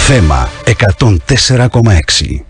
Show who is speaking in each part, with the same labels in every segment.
Speaker 1: Θέμα 104,6.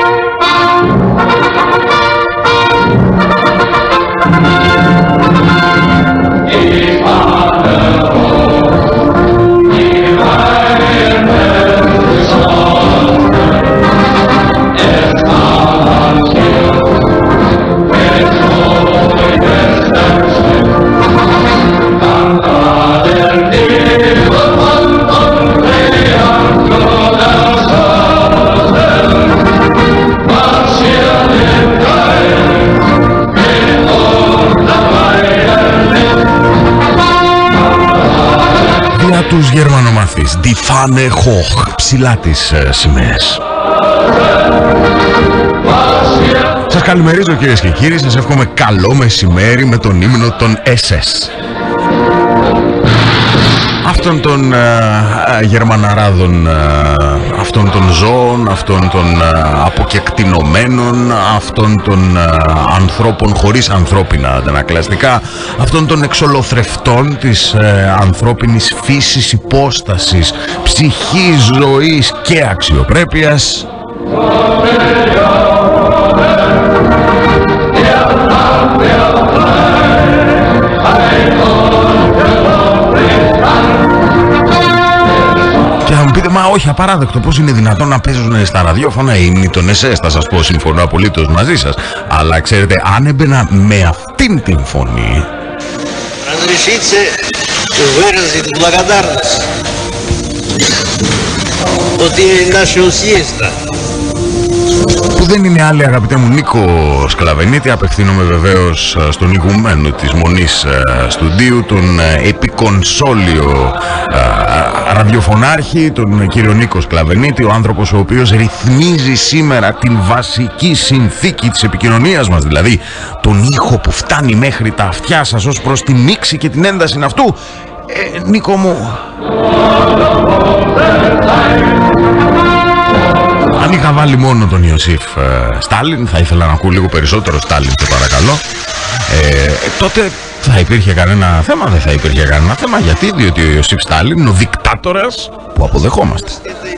Speaker 2: Τους γερμανομαθείς Die Fahne hoch, ψηλά τις σημαίες. Σας καλημερίζω κυρίες και κύριοι, σας εύχομαι καλό μεσημέρι με τον ύμνο των SS. Αυτών των γερμαναράδων, αυτών των ζώων, αυτών των αποκεκτηνωμένων, αυτών των ανθρώπων χωρίς ανθρώπινα αντανακλαστικά, αυτών των εξολοθρευτών της ανθρώπινης φύσης, υπόστασης, ψυχής, ζωής και αξιοπρέπειας. Και θα μου πείτε, μα όχι, απαράδεκτο, πώς είναι δυνατόν να παίζουν στα ραδιόφωνα οι ύμνοι των SS? Θα σας πω, συμφωνώ απολύτως μαζί σας. Αλλά ξέρετε, αν έμπαινα με αυτήν την φωνή...
Speaker 3: Разрешите выразить благодарность от имени нашего съезда.
Speaker 2: Που δεν είναι άλλη, αγαπητέ μου, Νίκο Σκλαβενίτη. Απευθύνομαι βεβαίως στον ηγουμένο της Μονής Στουντίου, τον επικονσόλιο ραδιοφωνάρχη, τον κύριο Νίκο Σκλαβενίτη, ο άνθρωπος ο οποίος ρυθμίζει σήμερα την βασική συνθήκη της επικοινωνίας μας, δηλαδή τον ήχο που φτάνει μέχρι τα αυτιά σας ως προς τη μίξη και την ένταση αυτού. Νίκο μου, αν είχα βάλει μόνο τον Ιωσήφ Στάλιν, θα ήθελα να ακούω λίγο περισσότερο Στάλιν, σε παρακαλώ, τότε θα υπήρχε κανένα θέμα? Δεν θα υπήρχε κανένα θέμα. Γιατί? Διότι ο Ιωσήφ Στάλιν είναι ο δικτάτορας που αποδεχόμαστε.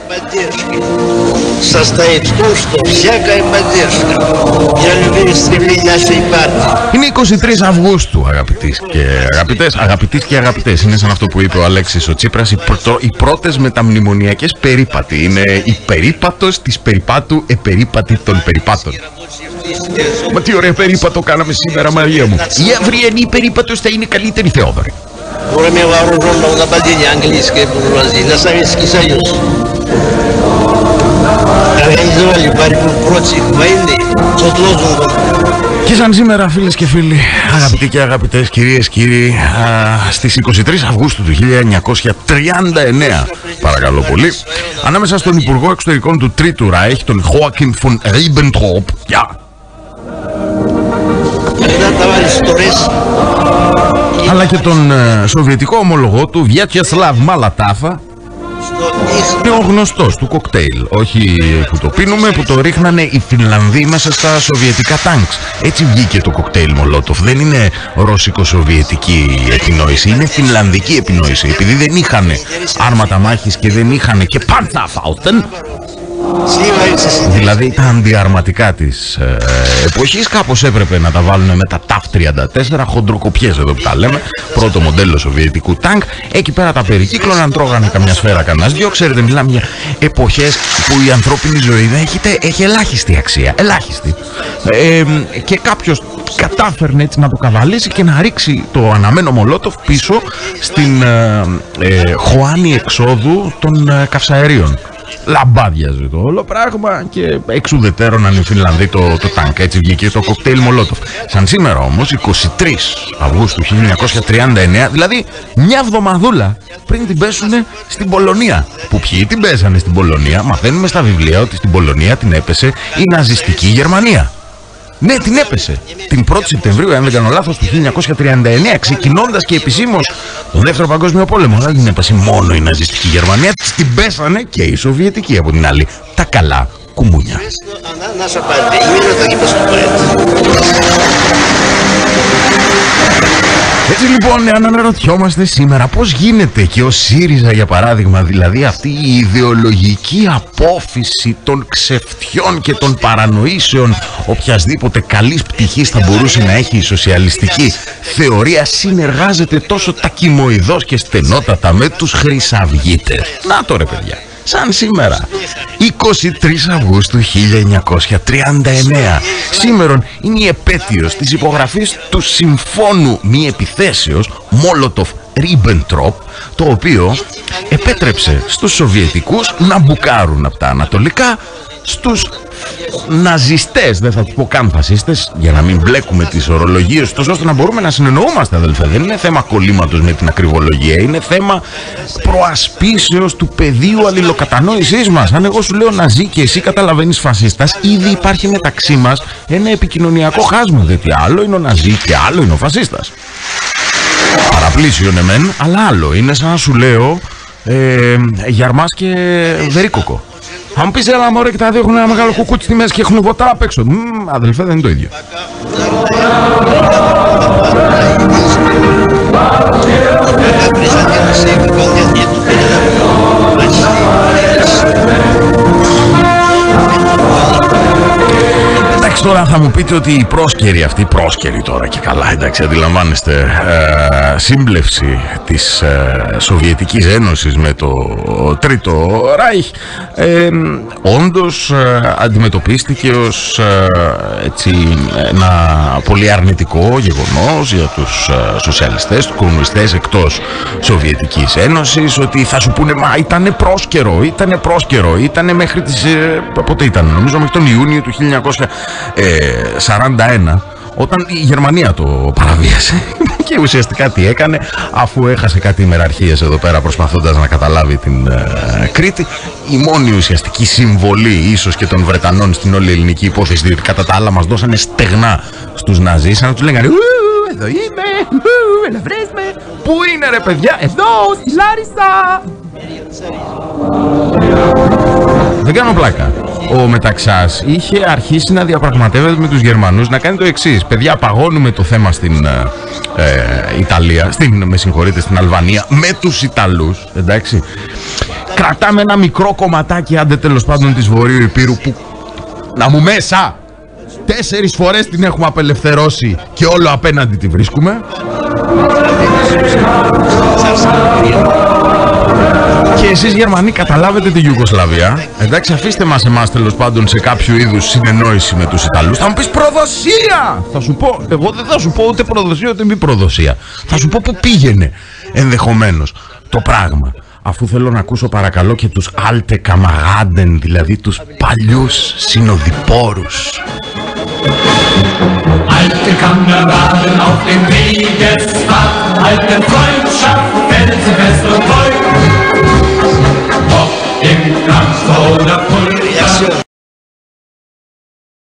Speaker 2: Είναι 23 Αυγούστου, αγαπητές και αγαπητές. Είναι σαν αυτό που είπε ο Αλέξης ο Τσίπρας, οι πρώτες μεταμνημονιακές περίπατοι. Είναι η περίπατος της περιπάτου, επερίπατη των περιπάτων. Μα τι ωραία περίπατο κάναμε σήμερα, Μαρία μου. Η αυριανή περίπατος θα είναι καλύτερη, Θεόδωρη.
Speaker 3: Время вооруженного нападения английской буржуазии на Советский Союз организовали борьбу против войны под лозунгом.
Speaker 2: Και σαν σήμερα, φίλες και φίλοι, αγαπητοί και αγαπητές, κυρίες και κύριοι, στις 23 Αυγούστου του 1939, παρακαλώ πολύ, ανάμεσα στον Υπουργό Εξωτερικών του Τρίτου Ράιχ, τον Joachim von Ribbentrop, αλλά και τον σοβιετικό ομολογό του Βιατσεσλάβ Μαλατάφα, είναι ο γνωστός του κοκτέιλ. Όχι που το πίνουμε, που το ρίχνανε οι Φινλανδοί μέσα στα σοβιετικά τάγκς. Έτσι βγήκε το κοκτέιλ Μολότοφ. Δεν είναι ρώσικο-σοβιετική επινόηση, είναι φινλανδική επινόηση. Επειδή δεν είχαν άρματα μάχης και δεν είχαν και Panzerfaust, δηλαδή τα αντιαρματικά της εποχής, κάπως έπρεπε να τα βάλουν με τα TAF-34, χοντροκοπιές εδώ που τα λέμε, πρώτο μοντέλο σοβιετικού τάγκ. Εκεί πέρα τα περικύκλωναν, τρώγανε καμιά σφαίρα, κανένας δυο. Ξέρετε, μιλάμε για εποχές που η ανθρώπινη ζωή δεν έχει ελάχιστη αξία, ελάχιστη. Και κάποιος κατάφερνε έτσι να το καβαλήσει και να ρίξει το αναμένο Μολότοφ πίσω στην χωάνη εξόδου των καυσαερίων. Λαμπάδιαζε το όλο πράγμα και εξουδετέρωναν οι Φινλανδοί το τάγκ. Έτσι βγήκε το κοκτέιλ Μολότοφ. Σαν σήμερα όμως, 23 Αυγούστου 1939, δηλαδή μια εβδομαδούλα πριν την πέσουνε στην Πολωνία. Που ποιοι την πέσανε στην Πολωνία? Μαθαίνουμε στα βιβλία ότι στην Πολωνία την έπεσε η ναζιστική Γερμανία. Ναι, την έπεσε την 1η Σεπτεμβρίου, αν δεν κάνω λάθος, του 1939, ξεκινώντας και επισήμως τον Δεύτερο Παγκόσμιο Πόλεμο. Δεν την έπεσε μόνο η ναζιστική Γερμανία, την πέσανε και η Σοβιετική από την άλλη. Τα καλά κουμούνια. Έτσι λοιπόν, αν αναρωτιόμαστε σήμερα πώς γίνεται και ο ΣΥΡΙΖΑ για παράδειγμα, δηλαδή αυτή η ιδεολογική απόφυση των ξεφτιών και των παρανοήσεων οποιασδήποτε καλής πτυχής θα μπορούσε να έχει η σοσιαλιστική θεωρία, συνεργάζεται τόσο τακιμοειδώς και στενότατα με τους χρυσαυγίτες. Να το ρε παιδιά, σαν σήμερα 23 Αυγούστου 1939 σήμερον είναι η επέτειος της υπογραφής του Συμφώνου Μη Επιθέσεως Μόλοτοφ-Ρίμπεντροπ, το οποίο επέτρεψε στους Σοβιετικούς να μπουκάρουν από τα ανατολικά στους ναζιστές, δεν θα τους πω καν φασίστες για να μην μπλέκουμε τις ορολογίες τους, ώστε να μπορούμε να συνεννοούμαστε αδελφέ. Δεν είναι θέμα κολλήματος με την ακριβολογία, είναι θέμα προασπίσεως του πεδίου αλληλοκατανόησής μας. Αν εγώ σου λέω ναζί και εσύ καταλαβαίνεις φασίστας, ήδη υπάρχει μεταξύ μας ένα επικοινωνιακό χάσμα, διότι άλλο είναι ο ναζί και άλλο είναι ο φασίστας. Παραπλήσιο ναι μεν, αλλά άλλο είναι σαν να σου λέω Γιαρμάς και Βερίκοκο. Θα μου πεις έλα μωρέ και τα δύο έχουν ένα μεγάλο κουκούτσι στη μέση και έχουν βοτά απ' έξω. Αδελφέ, δεν είναι το ίδιο. Εντάξει, τώρα θα μου πείτε ότι η πρόσκαιρη αυτή, πρόσκαιρη τώρα και καλά, εντάξει, αντιλαμβάνεστε, σύμπλευση της Σοβιετικής Ένωσης με το Τρίτο Ράιχ όντως αντιμετωπίστηκε ως έτσι ένα πολύ αρνητικό γεγονός για τους σοσιαλιστές, τους κομμουνιστές εκτός Σοβιετικής Ένωσης, ότι θα σου πούνε μα ήτανε πρόσκαιρο, ήτανε μέχρι τις πότε ήταν, νομίζω μέχρι τον Ιούνιο του 1941, όταν η Γερμανία το παραβίασε. Και ουσιαστικά τι έκανε, αφού έχασε κάτι ημεραρχίες εδώ πέρα προσπαθώντας να καταλάβει την Κρήτη, η μόνη ουσιαστική συμβολή ίσως και των Βρετανών στην όλη ελληνική υπόθεση, διότι κατά τα άλλα μας δώσανε στεγνά στους Ναζί, σαν να τους λέγανε εδώ είμαι, ελευρές με, πού είναι ρε παιδιά, εδώ στη Λάρισα. Δεν κάνω πλάκα. Ο Μεταξάς είχε αρχίσει να διαπραγματεύεται με τους Γερμανούς να κάνει το εξής: παιδιά, παγώνουμε το θέμα στην Ιταλία, στην Αλβανία με τους Ιταλούς, εντάξει. Κρατάμε ένα μικρό κομματάκι, άντε τέλος πάντων, της Βορείου Υπήρου που να μου μέσα 4 φορές την έχουμε απελευθερώσει και όλο απέναντι τη βρίσκουμε. Και εσείς Γερμανοί καταλάβετε τη Ιουγκοσλαβία, εντάξει, αφήστε μας εμάς τέλος πάντων σε κάποιο είδους συνεννόηση με τους Ιταλούς. Θα μου πεις προδοσία! Θα σου πω, εγώ δεν θα σου πω ούτε προδοσία ούτε μη προδοσία. Θα σου πω που πήγαινε ενδεχομένως το πράγμα. Αφού θέλω να ακούσω παρακαλώ και τους alte Kameraden, δηλαδή τους παλιούς συνοδοιπόρους.
Speaker 4: Alte Kameraden auf dem Wegesfahrt, alte Freunde